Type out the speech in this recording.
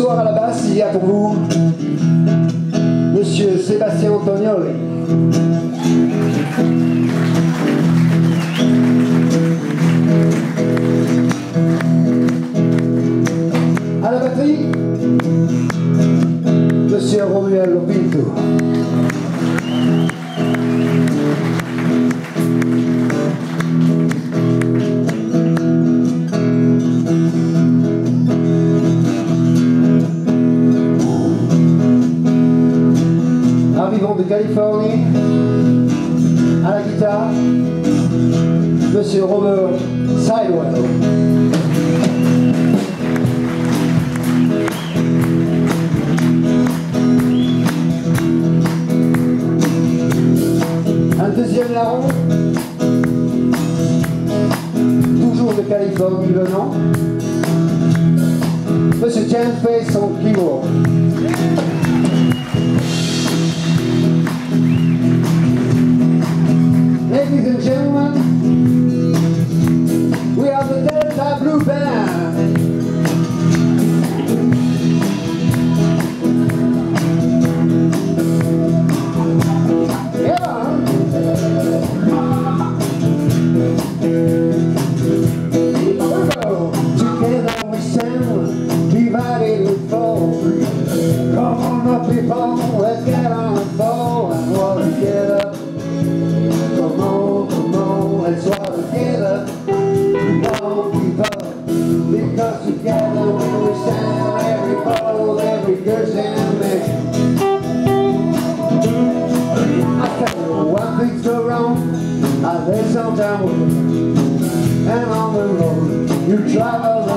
soir à la basse, il y a pour vous Monsieur Sébastien Antonioli. À la batterie, Monsieur Romuald Lopinto. Arrivant de Californie, à la guitare, Monsieur Robert Sidewell. Un deuxième larron, toujours de Californie venant, Monsieur Jan Face on keyboard. Ladies and gentlemen, we are the Delta Blue Band. Yeah. Together we stand, divided we fall. Come on up, people, let's get on the ball and walk together. Let's walk together, we won't give up, because together when we stand, every bold, every girl's and man. I tell you, when things go wrong, I lay some time with you, and on the road, you travel